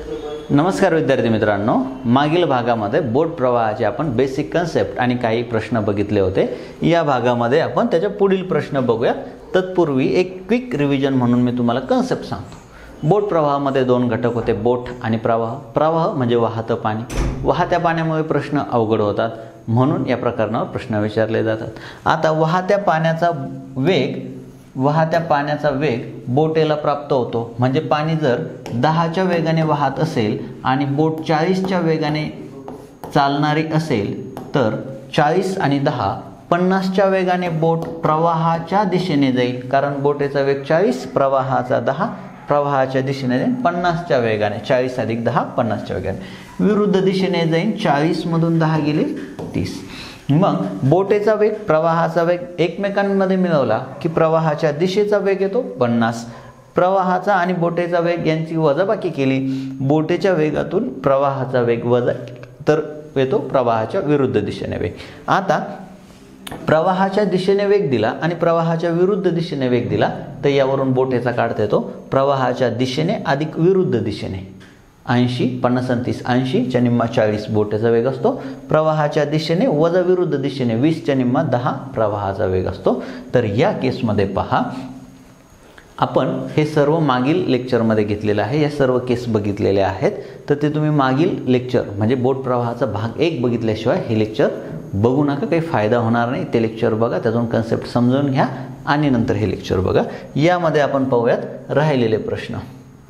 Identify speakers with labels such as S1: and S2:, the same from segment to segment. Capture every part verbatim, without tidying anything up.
S1: नमस्कार विद्यार्थी मित्रांनो, मागील भागामध्ये बोट प्रवाहाचे आपण बेसिक कन्सेप्ट आणि काही प्रश्न बघितले होते। या भागामध्ये आपण त्याच्या पुढील प्रश्न बघूया। तत्पूर्वी एक क्विक रिव्हिजन म्हणून मी तुम्हाला कन्सेप्ट सांगतो। बोट प्रवाहामध्ये दोन घटक होते, बोट आणि प्रवाह। प्रवाह म्हणजे वाहतं पाणी, वाहत्या पाण्यामुळे प्रश्न अवघड होतात, म्हणून या प्रकरणावर प्रश्न विचारले जातात। आता वाहत्या पाण्याचा वेग वाहत्या पाण्याचा वेग बोटेला प्राप्त होतो, म्हणजे पाणी जर दहाच्या वेगाने वाहत असेल आणि बोट चाळीसच्या वेगाने चालणारी असेल तर चाळीस आणि दहा पन्नासच्या वेगाने बोट प्रवाहाच्या दिशेने जाईल, कारण बोटेचा वेग चाळीस, प्रवाहाचा दहा, प्रवाहाच्या दिशेने जाईल पन्नासच्या वेगाने। चाळीस अधिक दहा पन्नासच्या वेगाने विरुद्ध दिशेने जाईल। चाळीस मधून दहा गेले तीस। मग बोटेचा वेग प्रवाहाचा वेग एकमेकांमध्ये मिळवला की प्रवाहाच्या दिशेचा वेग येतो पन्नास। प्रवाहाचा आणि बोटेचा वेग यांची वजाबाकी केली, बोटेच्या वेगातून प्रवाहाचा वेग वजा तर येतो प्रवाहाच्या विरुद्ध दिशेने वेग। आता प्रवाहाच्या दिशेने वेग दिला आणि प्रवाहाच्या विरुद्ध दिशेने वेग दिला तर यावरून बोटेचा काढता येतो प्रवाहाच्या दिशेने अधिक विरुद्ध दिशेने। ऐंशी पन्नास आणि तीस, ऐंशीच्या निम्मा चाळीस बोटेचा वेग असतो, प्रवाहाच्या दिशेने वजा विरुद्ध दिशेने वीसच्या निम्मा दहा प्रवाहाचा वेग असतो। तर या केसमध्ये पहा, आपण हे सर्व मागील लेक्चरमध्ये घेतलेलं आहे, या सर्व केस बघितलेले आहेत। तर ते तुम्ही मागील लेक्चर म्हणजे बोट प्रवाहाचा भाग एक बघितल्याशिवाय हे लेक्चर बघू नका, काही फायदा होणार नाही। ते लेक्चर बघा, त्यातून कन्सेप्ट समजून घ्या आणि नंतर हे लेक्चर बघा। यामध्ये आपण पाहूयात राहिलेले प्रश्न।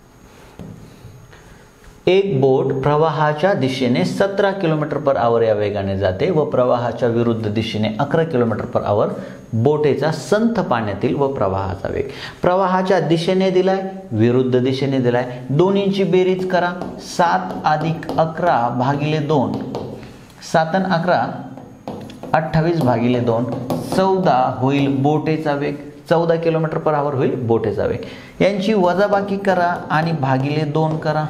S1: एक बोट प्रवाहाच्या दिशेने सतरा किलोमीटर पर आवर या वेगाने जाते व प्रवाहाच्या विरुद्ध दिशेने अकरा किलोमीटर पर आवर। बोटेचा संथ पाण्यातील व प्रवाहाचा वेग प्रवाहाच्या दिशेने दिलाय, विरुद्ध दिशेने दिलाय, दोन्हींची बेरीज करा। सात अधिक अकरा भागिले दोन, सात आणि अकरा अठ्ठावीस भागिले दोन, चौदा होईल बोटेचा वेग, चौदा किलोमीटर पर आवर होईल बोटेचा वेग। यांची वजाबाकी करा आणि भागिले दोन करा।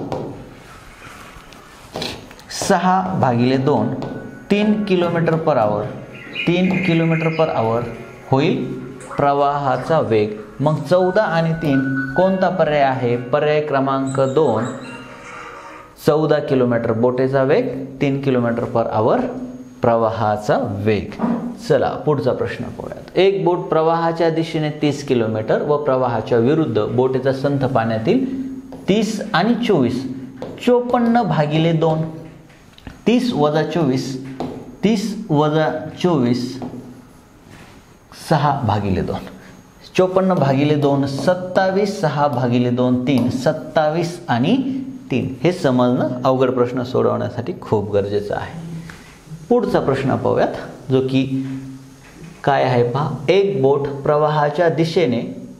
S1: सहा भागिले दोन, तीन किलोमीटर पर आवर, तीन किलोमीटर पर आवर होईल प्रवाहाचा वेग। मग चौदा आणि तीन कोणता पर्याय आहे? पर्याय क्रमांक दोन, चौदा किलोमीटर बोटेचा वेग, तीन किलोमीटर पर आवर प्रवाहाचा वेग। चला पुढचा प्रश्न पाहूयात। एक बोट प्रवाहाच्या दिशेने तीस किलोमीटर व प्रवाहाच्या विरुद्ध बोटेचा संथ पाण्यातील तीस आणि चोवीस, चोपन्न भागिले दोन, तीस वजा चोवीस, तीस वजा चोवीस सहा भागिले दोन, चोपन्न भागिले दोन सत्तावीस, सहा भागिले दोन तीन, सत्तावीस आणि तीन। हे समजणं अवघड प्रश्न सोडवण्यासाठी खूप गरजेचं आहे। पुढचा प्रश्न पाहूयात, जो की काय आहे पहा। एक बोट प्रवाहाच्या दिशेने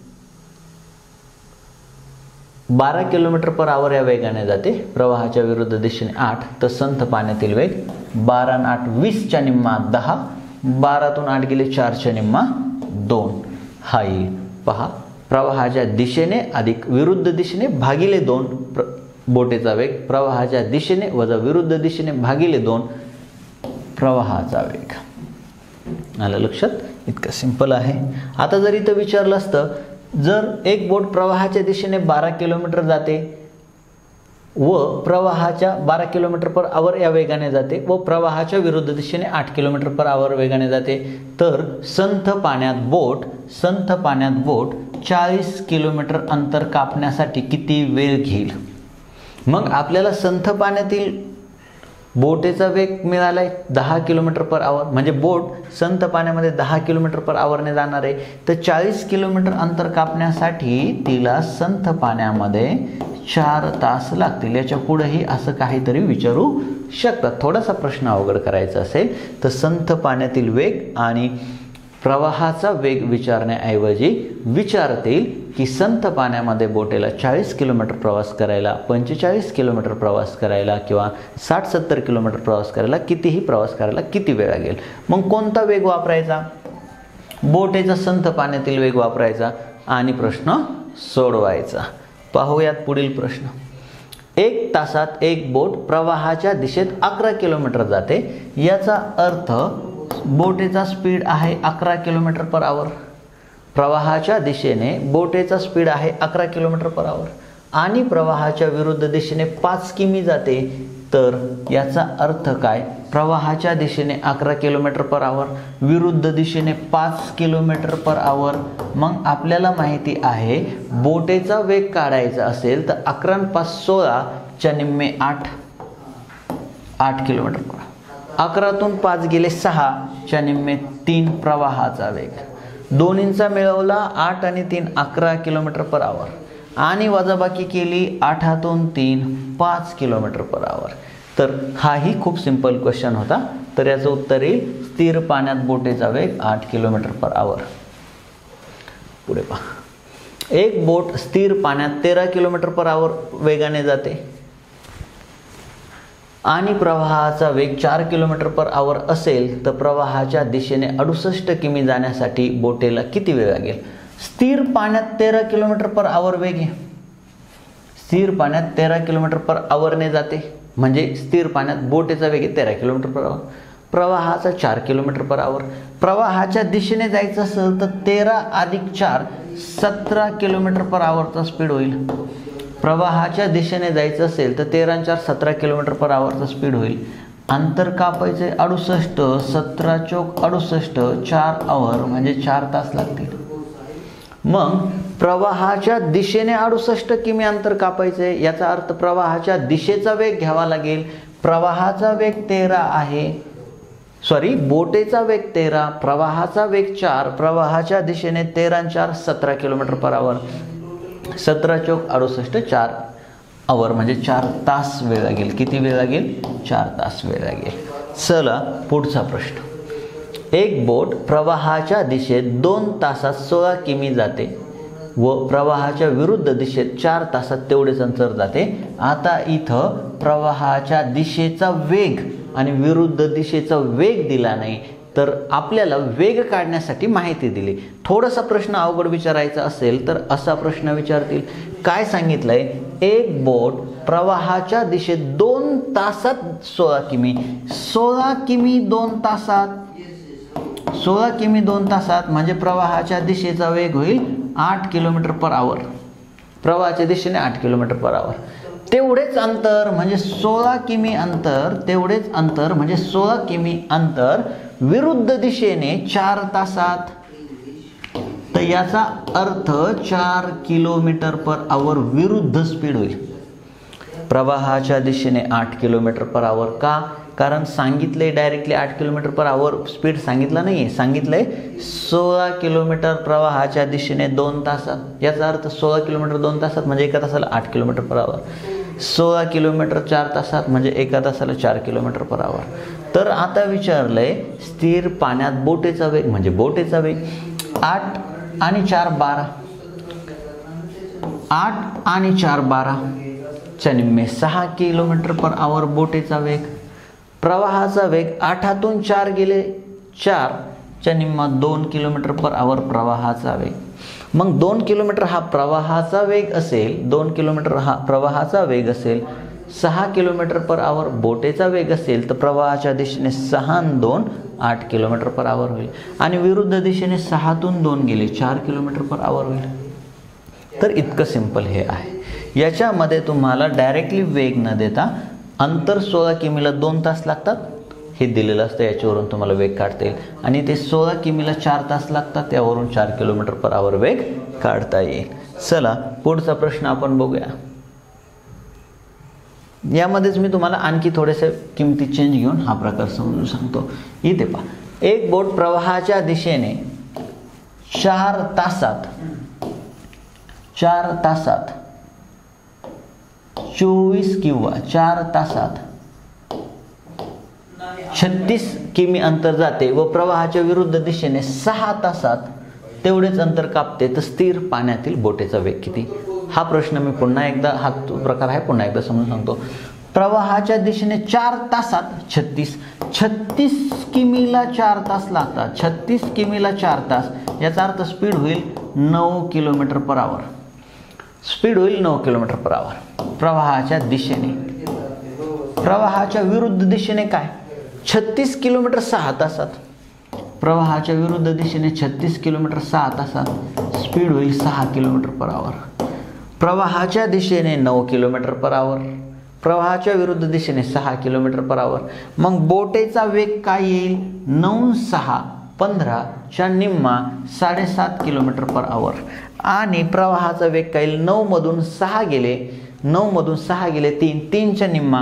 S1: बारा किलोमीटर पर आवर या वेगाने जाते, प्रवाहाच्या विरुद्ध दिशेने आठ, तर संथ पाण्यातील वेग बारा आणि आठ वीसच्या निम्मा दहा, बारातून आठ गेले चारच्या निम्मा दोन। हा येईल पहा, प्रवाहाच्या दिशेने अधिक विरुद्ध दिशेने भागिले दोन बोटेचा वेग, प्रवाहाच्या दिशेने वजा विरुद्ध दिशेने भागिले दोन प्रवाहाचा वेग। आलं लक्षात? इतकं सिंपल आहे। आता जर इथं विचारलं असतं, जर एक बोट प्रवाहाच्या दिशेने बारा किलोमीटर जाते व प्रवाहाच्या बारा किलोमीटर पर आवर या वेगाने जाते व प्रवाहाच्या विरुद्ध दिशेने आठ किलोमीटर पर आवर वेगाने जाते, तर संथ पाण्यात बोट संथ पाण्यात बोट चाळीस किलोमीटर अंतर कापण्यासाठी किती वेळ घेईल? मग आपल्याला संथ पाण्यातील बोटेचा वेग मिळालाय दहा किलोमीटर पर आवर, म्हणजे बोट संथ पाण्यामध्ये दहा किलोमीटर पर आवरने जाणार आहे, तर चाळीस किलोमीटर अंतर कापण्यासाठी तिला संथ पाण्यामध्ये चार तास लागतील। याच्या पुढेही असं काहीतरी विचारू शकतात। थोडासा प्रश्न अवघड करायचा असेल तर संथ पाण्यातील वेग आणि प्रवाहाचा वेग विचारण्याऐवजी विचारतील की संथ पाण्यामध्ये बोटेला चाळीस किलोमीटर प्रवास करायला, पंचेचाळीस किलोमीटर प्रवास करायला किंवा साठ सत्तर किलोमीटर प्रवास करायला, कितीही प्रवास करायला किती वेळ लागेल? मग कोणता वेग वापरायचा? बोटेचा संथ पाण्यातील वेग वापरायचा आणि प्रश्न सोडवायचा। पाहूयात पुढील प्रश्न। एक तासात एक बोट प्रवाहाच्या दिशेत अकरा किलोमीटर जाते, याचा अर्थ बोटेचा स्पीड आहे अकरा किलोमीटर पर आवर, प्रवाहाच्या दिशेने बोटेचा स्पीड आहे अकरा किलोमीटर पर आवर। आणि प्रवाहाच्या विरुद्ध दिशेने पाच किमी जाते, तर याचा अर्थ काय? प्रवाहाच्या दिशेने अकरा किलोमीटर पर आवर, विरुद्ध दिशेने पाच किलोमीटर पर आवर. मग आपल्याला माहिती आहे बोटेचा वेग काढायचा असेल तर अकरा पाच सोळा च्या निम्मे आठ आठ किलोमीटर पर. अकरातून पाच गेले सहा च्या निम्मे तीन प्रवाहाचा वेग. दोन्हींचा मिळवला आठ आणि तीन अकरा किलोमीटर पर आवर आणि वजाबाकी केली आठातून तीन पाच किलोमीटर पर आवर. तर हाही खूप सिंपल क्वेश्चन होता. तर याचं उत्तर येईल स्थिर पाण्यात बोटेचा वेग आठ किलोमीटर पर आवर. पुढे पहा, एक बोट स्थिर पाण्यात तेरा किलोमीटर पर आवर वेगाने जाते आणि प्रवाहाचा वेग चार किलोमीटर पर आवर असेल तर प्रवाहाच्या दिशेने अडुसष्ट किमी जाण्यासाठी बोटेला किती वेळ लागेल? स्थिर पाण्यात तेरा किलोमीटर पर आवर वेग आहे. स्थिर पाण्यात तेरा किलोमीटर पर आवरने जाते म्हणजे स्थिर पाण्यात बोटेचा वेग आहे तेरा किलोमीटर पर आवर. प्रवाहाचा चार किलोमीटर पर आवर. प्रवाहाच्या दिशेने जायचं असेल तर तेरा अधिक चार सतरा किलोमीटर पर आवरचा स्पीड होईल. प्रवाहाच्या दिशेने जायचं असेल तर तेरा चार सतरा किलोमीटर पर आवरचा स्पीड होईल. अंतर कापायचे अडुसष्ट, सतरा चौक अडुसष्ट, चार आवर म्हणजे चार तास लागतील. मग प्रवाहाच्या दिशेने अडुसष्ट किमी अंतर कापायचे, याचा अर्थ प्रवाहाच्या दिशेचा वेग घ्यावा लागेल. प्रवाहाचा वेग तेरा आहे, सॉरी बोटेचा वेग तेरा, प्रवाहाचा वेग चार, प्रवाहाच्या दिशेने तेरा चार सतरा किलोमीटर पर आवर. सतरा चौक अडुसष्ट, चार आवर म्हणजे चार तास वेळ लागेल. किती वेळ लागेल? चार तास वेळ लागेल. चला पुढचा प्रश्न. एक बोट प्रवाहाच्या दिशेत दोन तासात सोळा किमी जाते व प्रवाहाच्या विरुद्ध दिशेत चार तासात तेवढेच अंतर जाते. आता इथं प्रवाहाच्या दिशेचा वेग आणि विरुद्ध दिशेचा वेग दिला नाही, तर आपल्याला वेग काढण्यासाठी माहिती दिली. थोडासा प्रश्न अवघड विचारायचा असेल तर असा प्रश्न विचारतील. काय सांगितलंय? एक बोट प्रवाहाच्या दिशेत दोन तासात सोळा किमी. सोळा किमी दोन तासात, सोळा किमी दोन तासात म्हणजे प्रवाहाच्या दिशेचा वेग होईल आठ किलोमीटर पर आवर. प्रवाहाच्या दिशेने आठ किलोमीटर पर आवर. तेवढेच अंतर म्हणजे सोळा किमी अंतर, तेवढेच अंतर म्हणजे सोळा किमी अंतर विरुद्ध दिशेने चार तासात. तर याचा अर्थ चार किलोमीटर पर आवर विरुद्ध स्पीड होईल. प्रवाहाच्या दिशेने आठ किलोमीटर पर आवर. का? कारण सांगितले डायरेक्टली आठ किलोमीटर पर आवर स्पीड सांगितलं नाही आहे, सांगितलंय सोळा किलोमीटर प्रवाहाच्या दिशेने दोन तासात. याचा अर्थ सोळा किलोमीटर दोन तासात म्हणजे एका तासाला आठ किलोमीटर पर आवर. सोळा किलोमीटर चार तासात म्हणजे एका तासाला चार किलोमीटर पर आवर. तर आता विचारलंय स्थिर पाण्यात बोटेचा वेग म्हणजे बोटेचा वेग. आठ आणि चार बारा, आठ आणि चार बारा च्या निम्मे सहा किलोमीटर पर आवर बोटेचा वेग. प्रवाहाचा वेग आठातून चार गेले चार च्या निम्मा दोन किलोमीटर पर आवर प्रवाहाचा वेग. मग दोन किलोमीटर हा प्रवाहाचा वेग असेल, दोन किलोमीटर हा प्रवाहाचा वेग असेल, सहा किलोमीटर पर आवर बोटेचा वेग असेल तर प्रवाहाच्या दिशेने सहा दोन आठ किलोमीटर पर आवर होईल आणि विरुद्ध दिशेने सहातून दोन गेले चार किलोमीटर पर आवर होईल. तर इतकं सिंपल हे आहे. याच्यामध्ये तुम्हाला डायरेक्टली वेग न देता अंतर सोळा किमीला दोन तास लागतात हे दिलेलं असतं. याच्यावरून तुम्हाला वेग काढता येईल आणि ते सोळा किमीला चार तास लागतात, त्यावरून चार किलोमीटर पर आवर वेग काढता येईल. चला पुढचा प्रश्न आपण बघूया. यामध्येच मी तुम्हाला आणखी थोडेसे किमती चेंज घेऊन हा प्रकार समजून सांगतो. इथे पहा, एक बोट प्रवाहाच्या दिशेने चार तासात चार तासात चोवीस किंवा चार तासात छत्तीस किमी अंतर जाते व प्रवाहाच्या विरुद्ध दिशेने सहा तासात तेवढेच अंतर कापते, तर स्थिर पाण्यातील बोटेचा वेग किती? हा प्रश्न मी पुन्हा एकदा, हा प्रकार आहे पुन्हा एकदा समजून सांगतो. प्रवाहाच्या दिशेने चार तासात छत्तीस छत्तीस किमीला चार तास लागतात. छत्तीस किमीला चार तास याचा अर्थ स्पीड होईल नऊ किलोमीटर पर आवर. स्पीड होईल नऊ किलोमीटर पर आवर प्रवाहाच्या दिशेने. प्रवाहाच्या विरुद्ध दिशेने काय? छत्तीस किलोमीटर सहा तासात. प्रवाहाच्या विरुद्ध दिशेने छत्तीस किलोमीटर सहा तासात स्पीड होईल सहा किलोमीटर पर आवर. प्रवाहाच्या दिशेने नऊ किलोमीटर पर आवर, प्रवाहाच्या विरुद्ध दिशेने सहा किलोमीटर पर आवर. मग बोटेचा वेग काय येईल? नऊ सहा पंधरा च्या निम्मा साडेसात किलोमीटर पर आवर. आणि प्रवाहाचा वेग काय येईल? नऊ मधून सहा गेले, नऊ मधून सहा गेले तीन, तीनच्या निम्मा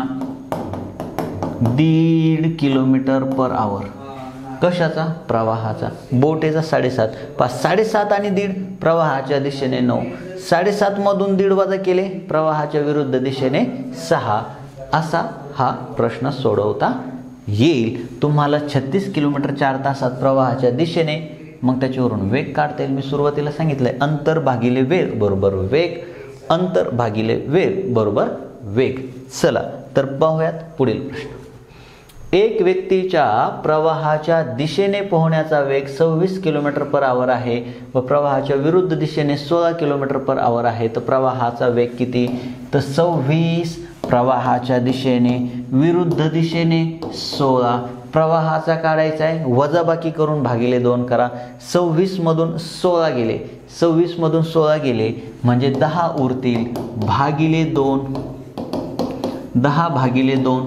S1: दीड किलोमीटर पर आवर. कशाचा? प्रवाहाचा. बोटेचा साडेसात, पाच साडेसात आणि दीड, प्रवाहाच्या दिशेने नऊ, साडेसात मधून दीड वजा केले, प्रवाहाच्या विरुद्ध दिशेने सहा. असा हा प्रश्न सोडवता येईल. तुम्हाला छत्तीस किलोमीटर चार तासात प्रवाहाच्या दिशेने, मग त्याच्यावरून वेग काढता येईल. मी सुरुवातीला सांगितलंय अंतर भागिले वेग बरोबर वेग, अंतर भागिले वेग बरोबर वेग. चला तर पाहूयात पुढील प्रश्न. एक व्यक्तीच्या प्रवाहाच्या दिशेने पोहण्याचा वेग सव्वीस किलोमीटर पर आवर आहे व प्रवाहाच्या विरुद्ध दिशेने सोळा किलोमीटर पर आवर आहे. तर प्रवाहाचा वेग किती? तर सव्वीस प्रवाहाच्या दिशेने, विरुद्ध दिशेने सोळा. प्रवाहाचा काढायचा आहे, वजाबाकी करून भागिले दोन करा. सव्वीस मधून सोळा गेले, सव्वीस मधून सोळा गेले म्हणजे दहा उरतील, भागिले दोन, दहा भागिले दोन,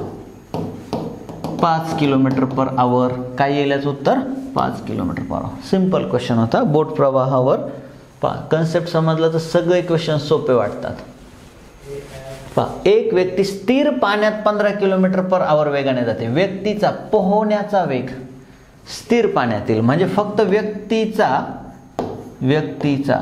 S1: पाच किलोमीटर पर आवर. काय येईल याचं उत्तर? पाच kilometre per hour. Simple question होता. बोट प्रवाहावर पा कन्सेप्ट समजला तर सगळे क्वेश्चन सोपे वाटतात. पा एक व्यक्ती स्थिर पाण्यात पंधरा किलोमीटर पर आवर वेगाने जाते. व्यक्तीचा पोहण्याचा वेग स्थिर पाण्यातील म्हणजे फक्त व्यक्तीचा व्यक्तीचा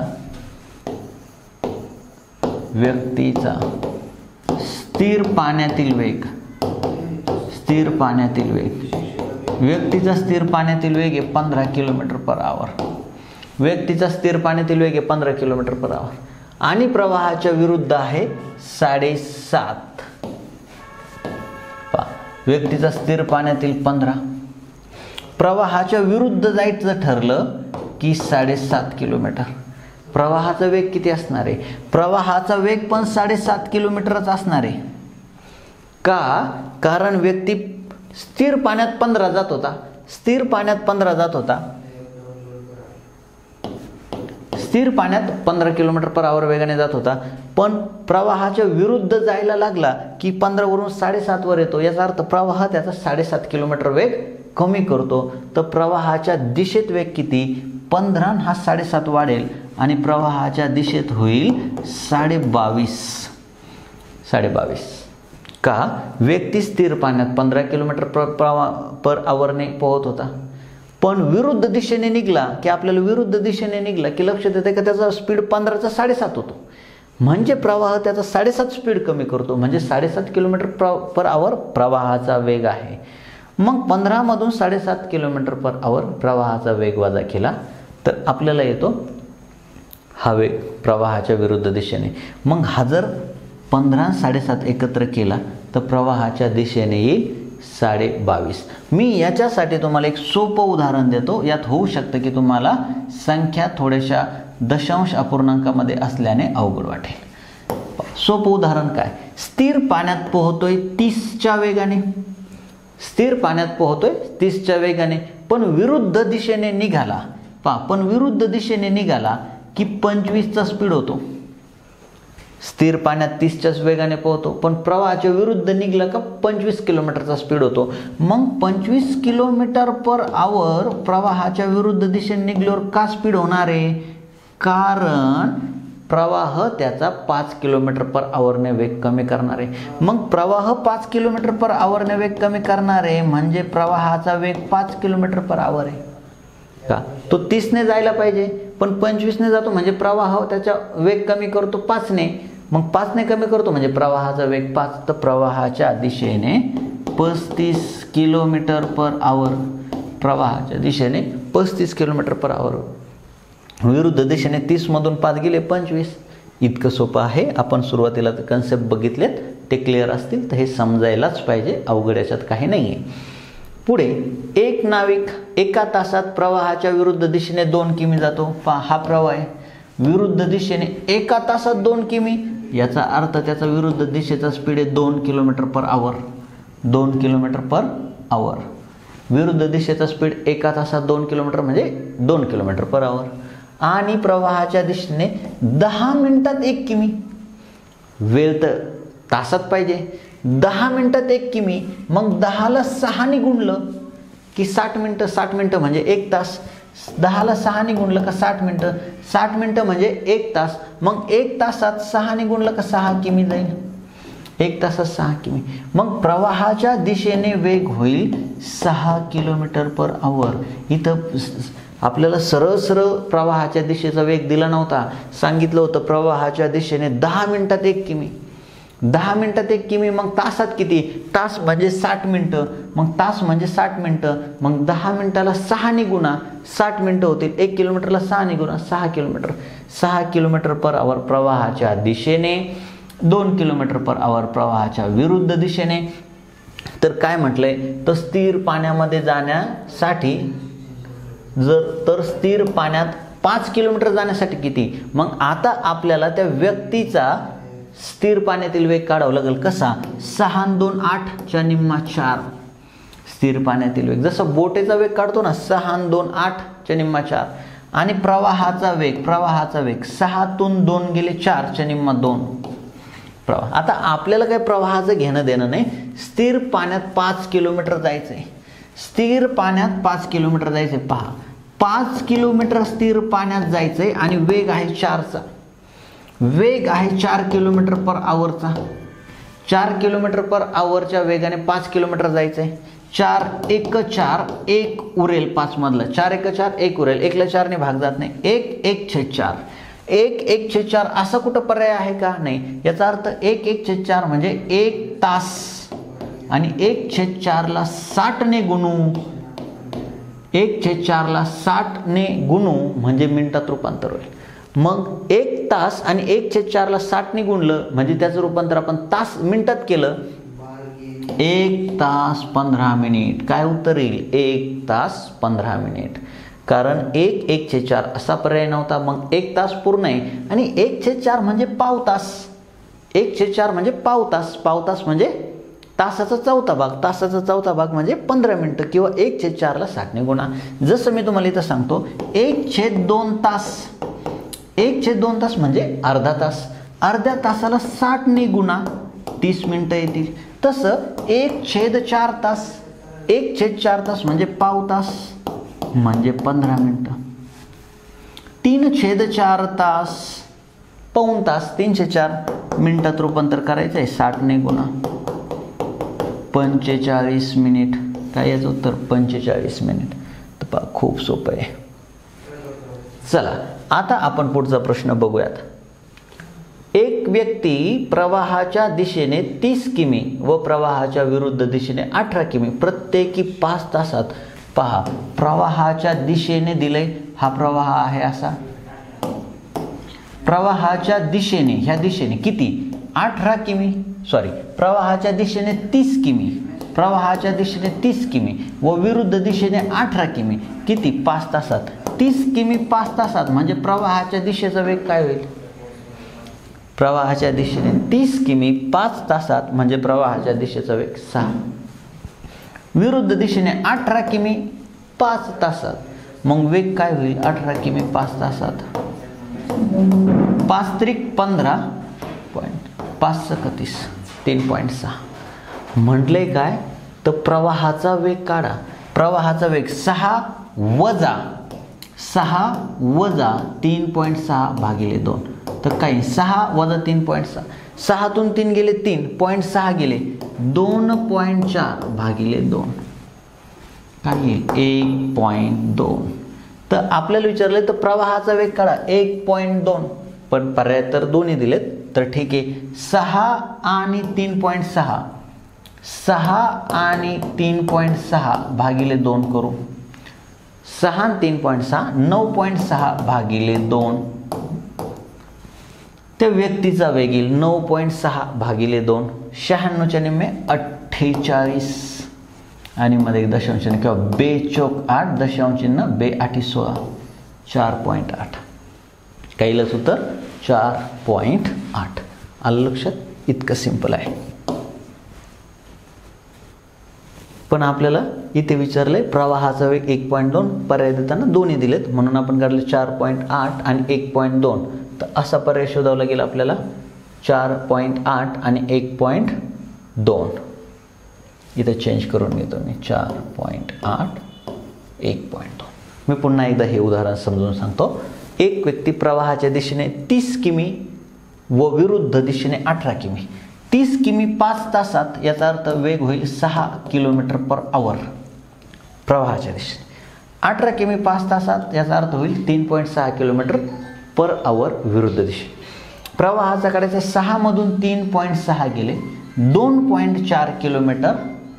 S1: व्यक्तीचा स्थिर पाण्यातील वेग, स्थिर पाण्यातील वेग, व्यक्तीचा स्थिर पाण्यातील वेग आहे पंधरा किलोमीटर पर आवर. व्यक्तीचा स्थिर पाण्यातील वेग आहे पंधरा किलोमीटर पर आवर आणि प्रवाहाच्या विरुद्ध आहे साडेसात. व्यक्तीचा स्थिर पाण्यातील पंधरा, प्रवाहाच्या विरुद्ध जायचं ठरलं की साडेसात किलोमीटर. प्रवाहाचा वेग किती असणार आहे? प्रवाहाचा वेग पण साडेसात किलोमीटरच असणार आहे. का? कारण व्यक्ती स्थिर पाण्यात पंधरा जात होता, स्थिर पाण्यात पंधरा जात होता, स्थिर पाण्यात पंधरा किलोमीटर पर आवर वेगाने जात होता. पण प्रवाहाच्या विरुद्ध जायला लागला की पंधरा वरून साडेसात वर येतो. याचा अर्थ प्रवाह त्याचा साडेसात किलोमीटर वेग कमी करतो. तर प्रवाहाच्या दिशेत वेग किती? पंधरा हा साडेसात वाढेल आणि प्रवाहाच्या दिशेत होईल साडे बावीस, साडे बावीस. का? व्यक्ती स्थिर पाण्यात पंधरा किलोमीटर प्रवाह पर आवरने पोहत होता, पण विरुद्ध दिशेने निघला की आपल्याला विरुद्ध दिशेने निघला की लक्षात येते का त्याचा स्पीड पंधराचा साडेसात होतो. म्हणजे प्रवाह त्याचा साडेसात स्पीड कमी करतो. म्हणजे साडेसात किलोमीटर प्र पर आवर प्रवाहाचा वेग आहे. मग पंधरा मधून साडेसात किलोमीटर पर आवर प्रवाहाचा वेग वजा केला तर आपल्याला येतो हा वेग प्रवाहाच्या विरुद्ध दिशेने. मग हा जर पंधरा साडेसात एकत्र केला तर प्रवाहाच्या दिशेने येईल साडे बावीस. मी याच्यासाठी तुम्हाला एक सोपं उदाहरण देतो. यात होऊ शकतं की तुम्हाला संख्या थोड्याशा दशांश अपूर्णांकामध्ये असल्याने अवघड वाटेल. सोपं उदाहरण काय? स्थिर पाण्यात पोहतोय तीसच्या वेगाने, स्थिर पाण्यात पोहतोय तीसच्या वेगाने पण विरुद्ध दिशेने निघाला. पा पण विरुद्ध दिशेने निघाला की पंचवीसचा स्पीड होतो. स्थिर पाण्यात तीसच्याच वेगाने पोहतो पण प्रवाहाच्या विरुद्ध निघला का पंचवीस किलोमीटरचा स्पीड होतो. मग पंचवीस किलोमीटर पर आवर प्रवाहाच्या विरुद्ध दिशेने निघल्यावर का स्पीड होणार आहे? कारण प्रवाह त्याचा पाच किलोमीटर पर आवरने वेग कमी करणार आहे. मग प्रवाह पाच किलोमीटर पर आवरने वेग कमी करणार आहे म्हणजे प्रवाहाचा वेग पाच किलोमीटर पर आवर आहे. का? तो तीसने जायला पाहिजे पण पंचवीसने जातो म्हणजे प्रवाह त्याचा वेग कमी करतो पाचने. मग पाचने कमी करतो म्हणजे प्रवाहाचा वेग पाच. तर प्रवाहाच्या दिशेने पस्तीस किलोमीटर पर आवर, प्रवाहाच्या दिशेने पस्तीस किलोमीटर पर आवर. विरुद्ध दिशेने तीस मधून पाच गेले पंचवीस. इतकं सोपं आहे. आपण सुरुवातीला कन्सेप्ट बघितलेत ते क्लिअर असतील तर हे समजायलाच पाहिजे. अवघड याच्यात काही नाही आहे. पुढे एक नाविक एका तासात प्रवाहाच्या विरुद्ध दिशेने दोन किमी जातो. पहा हा प्रवाह आहे विरुद्ध दिशेने एका तासात दोन किमी. याचा अर्थ त्याचा विरुद्ध दिशेचा स्पीड आहे दोन किलोमीटर पर आवर, दोन किलोमीटर पर आवर. विरुद्ध दिशेचा स्पीड एका तासात दोन किलोमीटर म्हणजे दोन किलोमीटर पर आवर. आणि प्रवाहाच्या दिशेने दहा मिनिटात एक किमी. वेळ तर तासात पाहिजे. दहा मिनिटात एक किमी, मग दहाला सहाने गुणलं की साठ मिनटं. साठ मिनटं म्हणजे एक तास. दहाला सहाने गुणलं का साठ मिनटं. साठ मिनटं म्हणजे एक तास. मग एक तासात सहाने गुणलं का सहा किमी जाईल. एक तासात सहा किमी. मग प्रवाहाच्या दिशेने वेग होईल सहा किलोमीटर पर आवर. इथं आपल्याला सरळ सरळ प्रवाहाच्या दिशेचा वेग दिला नव्हता. सांगितलं होतं प्रवाहाच्या दिशेने दहा मिनिटात एक किमी. दहा मिनिटात एक किमी, मग तासात किती. तास म्हणजे साठ मिनटं. मग तास म्हणजे साठ मिनटं. मग दहा मिनिटाला सहाने गुणा, साठ मिनटं होतील. एक किलोमीटरला सहाने गुणा, सहा किलोमीटर. सहा किलोमीटर पर आवर प्रवाहाच्या दिशेने, दोन किलोमीटर पर आवर प्रवाहाच्या विरुद्ध दिशेने. तर काय म्हटलंय, तर स्थिर पाण्यामध्ये जाण्यासाठी जर तर स्थिर पाण्यात पाच किलोमीटर जाण्यासाठी किती. मग आता आपल्याला त्या व्यक्तीचा स्थिर पाण्यातील वेग काढावा लागेल. कसा. सहा दोन आठच्या निम्मा चार स्थिर पाण्यातील वेग. जसं बोटेचा वेग काढतो ना, सहा दोन आठच्या निम्मा चार. आणि प्रवाहाचा वेग, प्रवाहाचा वेग सहातून दोन गेले चारच्या निम्मा दोन प्रवाह. आता आपल्याला काय प्रवाहाचं घेणं देणं नाही. स्थिर पाण्यात पाच किलोमीटर जायचंय. स्थिर पाण्यात पाच किलोमीटर जायचंय. पहा, पाच किलोमीटर स्थिर पाण्यात जायचंय आणि वेग आहे चारचा. वेग आहे चार किलोमीटर पर आवरचा. चार किलोमीटर पर आवरच्या वेगाने पाच किलोमीटर जायचंय. चार एक चार, एक उरेल पाच मधला. चार एक चार, एक उरेल. एकला चारने भाग जात नाही. एक एक छेद चार. एक एक छेद चार असा कुठं पर्याय आहे का. नाही. याचा अर्थ एक एक छेद चार म्हणजे एक तास. आणि एक छेद चारला साठने गुणू. एक छेद चारला साठने गुणू म्हणजे मिनिटात रूपांतर होईल. मग एक तास आणि एक छेद चारला साठने गुणलं म्हणजे त्याचं रूपांतर आपण तास मिनिटात केलं. एक तास पंधरा मिनिट. काय उत्तर येईल. एक तास पंधरा मिनिट. कारण एक एक छेद चार असा पर्याय नव्हता. मग एक तास पूर्ण आहे. आणि एक छेद चार म्हणजे पाव तास. एक छेद चार म्हणजे पाव तास. पाव तास म्हणजे तासाचा चौथा भाग. तासाचा चौथा भाग म्हणजे पंधरा मिनिटं. किंवा एक छेद चारला साठने गुणा. जसं मी तुम्हाला इथं सांगतो, एक छेद दोन तास. एक छेद दोन तास म्हणजे अर्धा तास. अर्ध्या तासाला साठने गुणा, तीस मिनिटं येतील. तसं एक छेद चार तास. एक छेद चार तास म्हणजे पाव तास म्हणजे पंधरा मिनिटं. तीन छेद चार तास पाऊण तास. तीनशे चार मिनिटात रूपांतर करायचं आहे. साठने गुणा पंचेचाळीस मिनिट. काय याचं उत्तर पंचेचाळीस मिनिट. तर पहा खूप सोपं आहे. चला आता आपण पुढचा प्रश्न बघूयात. एक व्यक्ती प्रवाहाच्या दिशेने तीस किमी व प्रवाहाच्या विरुद्ध दिशेने अठरा किमी प्रत्येकी पाच तासात. पहा, प्रवाहाच्या दिशेने दिलंय. हा प्रवाह आहे असा. प्रवाहाच्या दिशेने, ह्या दिशेने किती. अठरा किमी. सॉरी, प्रवाहाच्या दिशेने तीस किमी. प्रवाहाच्या दिशेने तीस किमी व विरुद्ध दिशेने अठरा किमी. किती. पाच तासात. तीस किमी पाच तासात म्हणजे प्रवाहाच्या दिशेचा वेग काय होईल. प्रवाहाच्या दिशेने तीस किमी पाच तासात म्हणजे प्रवाहाच्या दिशेचा वेग सहा. विरुद्ध दिशेने अठरा किमी पाच तासात. मग वेग काय होईल. अठरा किमी पाच तासात. पाच त्रिक पंधरा पॉईंट पाच सकतीस तीन पॉईंट सहा. म्हटलंय काय, तर प्रवाहाचा वेग काढा. प्रवाहाचा वेग सहा वजा सहा वजा तीन पॉईंट सहा भागिले दोन. तर काही सहा वजा तीन पॉईंट सहा. सहातून तीन गेले तीन. पॉईंट सहा गेले दोन पॉईंट चार भागिले दोन. काय येईल एक पॉईंट दोन. तर आपल्याला विचारलं तर प्रवाहाचा वेग काढा. एक पॉईंट दोन. पण पर्याय तर दोन्ही दिलेत. तर ठीक आहे. सहा आणि तीन पॉईंट सहा. सहा आणि तीन पॉईंट सहा भागिले दोन करू. सहा तीन पॉईंट सहा नऊ पॉईंट सहा भागिले दोन. त्या व्यक्तीचा वेग येईल नऊ पॉईंट सहा भागिले दोन. शहाण्णवच्या निम्मे अठ्ठेचाळीस आणि मध्ये एक दशांश चिन्ह किंवा बे चौक आठ दशांश चिन्ह बे आठी सोळा. चार पॉईंट आठ. काहीलाच उत्तर चार पॉईंट आठ. आलं लक्षात. इतकं सिंपल आहे. पण आपल्याला इथे विचारलंय प्रवाहाचा वेग एक पॉईंट दोन, पर्याय देताना दोन्ही दिलेत म्हणून आपण काढले चार पॉईंट आठ आणि एक पॉईंट दोन. तर असा पर्याय शोधावा लागेल आपल्याला, चार पॉईंट आठ आणि एक पॉईंट दोन. इथे चेंज करून घेतो मी, चार पॉईंट आठ एक पॉईंट दोन. मी पुन्हा एकदा हे उदाहरण समजून सांगतो. एक व्यक्ती प्रवाहाच्या दिशेने तीस किमी व विरुद्ध दिशेने अठरा किमी, तीस किमी पाच तासात, याचा अर्थ वेग होईल सहा किलोमीटर पर आवर प्रवाहाच्या दिशेने. अठरा किमी पाच तासात, याचा अर्थ होईल तीन पॉईंट सहा किलोमीटर पर आवर विरुद्ध दिशेने. प्रवाहाचा काढायचा, सहामधून तीन पॉईंट सहा गेले, दोन पॉईंट चार किलोमीटर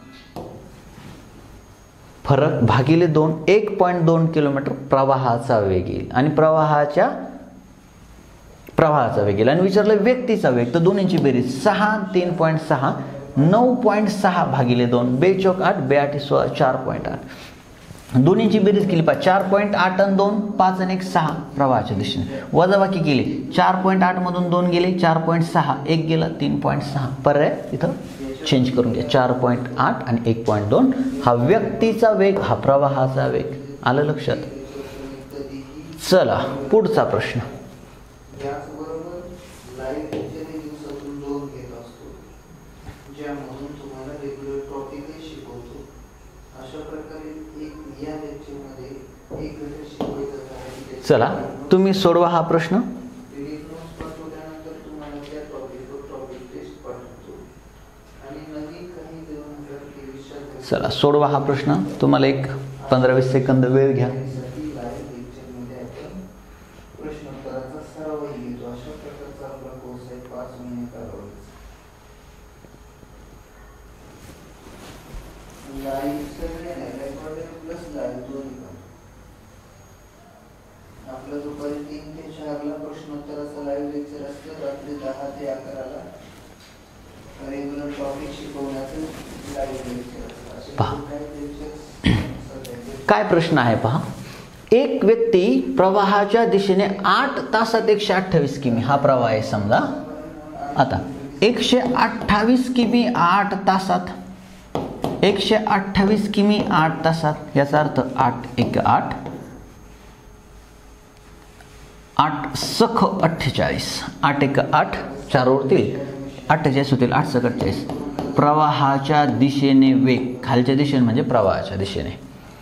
S1: फरक भागिले दोन, एक पॉईंट दोन किलोमीटर प्रवाहाचा वेग येईल. आणि प्रवाहाच्या प्रवाहाचा वेग येईल. आणि विचारलं व्यक्तीचा वेग, तर दोन्हींची बेरीज, सहा तीन पॉईंट सहा, नऊ पॉईंट सहा भागिले दोन, बेचौक आठ, बेआठी सोळा, चार पॉईंट आठ. दोन्हींची बेरीज केली पहा, चार पॉईंट आठ आणि दोन, पाच आणि एक सहा प्रवाहाच्या दिशेने. वजाबाकी केली, चार पॉईंट आठ मधून दोन गेले, चार पॉईंट सहा, एक गेला, तीन पॉईंट सहा. पर्याय इथं चेंज करून घ्या, चार पॉईंट आठ आणि एक पॉईंट दोन. हा व्यक्तीचा वेग, हा प्रवाहाचा वेग. आलं लक्षात? चला पुढचा प्रश्न. चला तुम्ही सोडवा हा प्रश्न. चला सोडवा हा प्रश्न. तुम्हाला एक पंधरा वीस सेकंद वेळ घ्या.
S2: आपला दुपारी तीन ते चारला प्रश्नोत्तराचा लाईव्ह लेक्चर असतं, रात्री दहा ते अकराला रेग्युलर टॉपिक शिकवण्याचं लाईव्ह लेक्चर असतं.
S1: काय प्रश्न आहे पहा. एक व्यक्ती प्रवाहाच्या दिशेने आठ तासात एकशे अठ्ठावीस किमी, हा प्रवाह आहे समजा. आता एकशे अठ्ठावीस किमी आठ तासात, एकशे अठ्ठावीस किमी आठ तासात, याचा अर्थ आठ एक आठ, आठ सख अठ्ठेचाळीस, आठ एक आठ, चार उरतील, अठ्ठेचाळीस होतील, आठ सख अठ्ठेचाळीस. प्रवाहाच्या दिशेने वेग, खालच्या दिशेने म्हणजे प्रवाहाच्या दिशेने,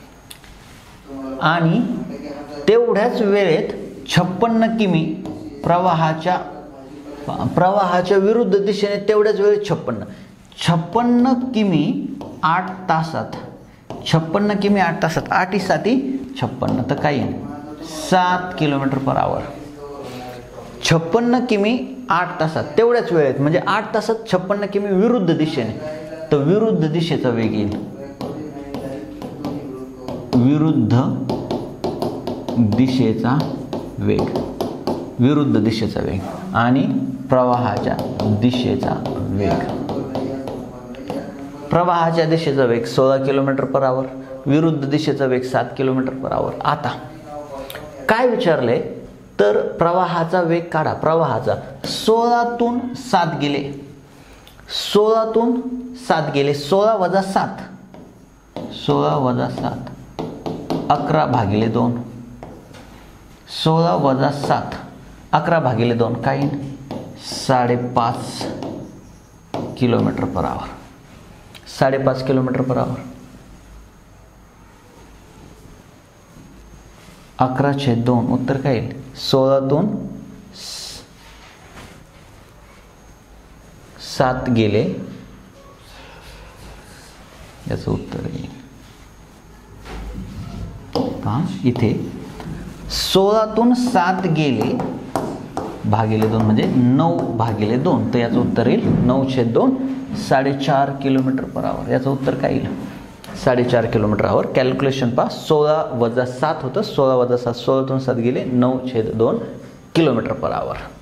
S1: आणि तेवढ्याच वेळेत छप्पन्न किमी प्रवाहाच्या प्रवाहाच्या विरुद्ध दिशेने, तेवढ्याच वेळेत छप्पन्न छप्पन्न किमी आठ तासात, छप्पन्न किमी आठ तासात, आठी साती छप्पन्न, तर काही सात किलोमीटर पर आवर. छप्पन किमी आठ तासात, तेवढ्याच वेळेत, म्हणजे आठ तासात छप्पन किमी विरुद्ध दिशेने, तर विरुद्ध दिशेचा वेग येईल, विरुद्ध दिशेचा वेग, विरुद्ध दिशेचा वेग आणि प्रवाहाच्या दिशेचा वेग. प्रवाहाच्या दिशेचा वेग सोळा किलोमीटर पर आवर, विरुद्ध दिशेचा वेग सात किलोमीटर पर आवर. आता काय विचारले, तर प्रवाहाचा वेग काढा. प्रवाहाचा सोळातून सात गेले, सोळातून सात गेले, सोळा वजा सात, सोळा वजा सात, अकरा भागिले दोन, सोळा वजा सात, अकरा भागिले दोन, काही साडेपाच किलोमीटर पर आवर, साडेपाच किलोमीटर पर आवर. अकरा छेद दोन, उत्तर काय येईल, सोळातून सात गेले, याचं उत्तर येईल पहा इथे, सोळातून सात गेले भागिले दोन म्हणजे नऊ भागिले दोन, तर याचं उत्तर येईल नऊ छेद दोन, साडेचार किलोमीटर पर आवर. याचं उत्तर काय येईल, साडेचार किलोमीटर आवर. कॅल्क्युलेशन पहा, सोळा वजा सात होतं, सोळा वजा सात, सोळातून सात गेले, नऊ छेद दोन किलोमीटर पर आवर.